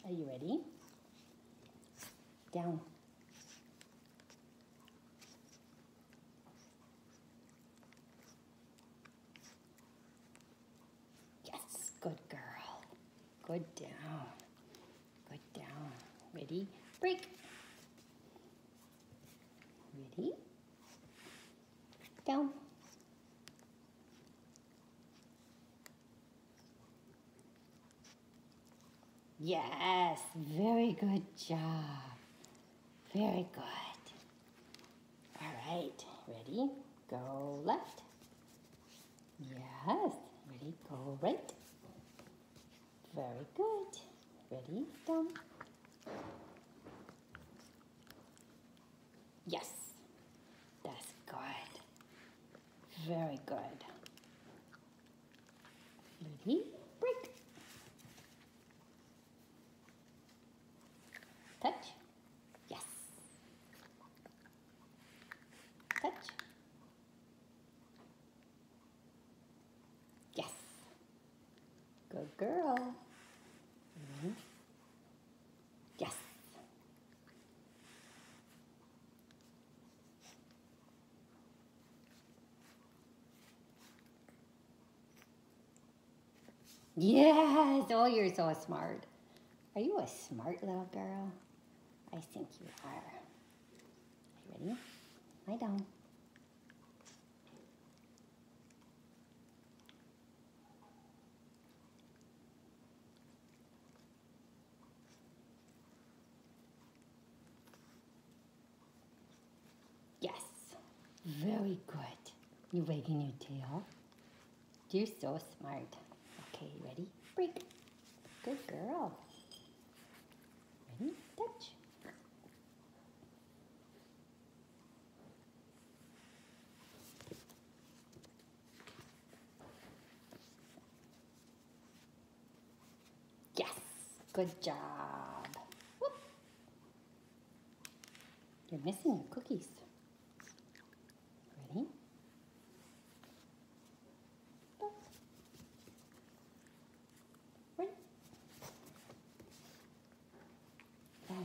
Are you ready? Down. Yes, good girl. Good down. Good down. Ready? Break. Ready? Down. Yes, very good job. Very good. All right, ready? Go left. Yes, ready? Go right. Very good. Ready? Down. Yes, that's good. Very good. Ready? Break. Touch. Yes. Touch. Yes. Good girl. Yes. Yes. Oh, you're so smart. Are you a smart little girl? I think you are. Are you ready? Lie down. Yes. Very good. You wagging your tail? You're so smart. Okay, ready? Break. Good girl. Ready? Touch. Yes. Good job. Whoop. You're missing your cookies. Ready? Go. Ready? Down.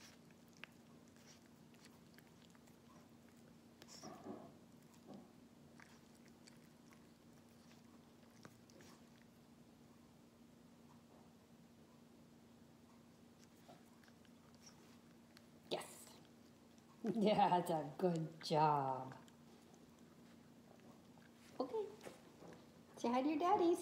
Yes. Yeah, that's a good job. Okay. Say hi to your daddies.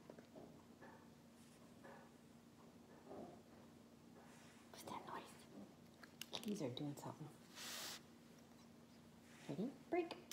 What's that noise? Kitties are doing something. Ready? Break.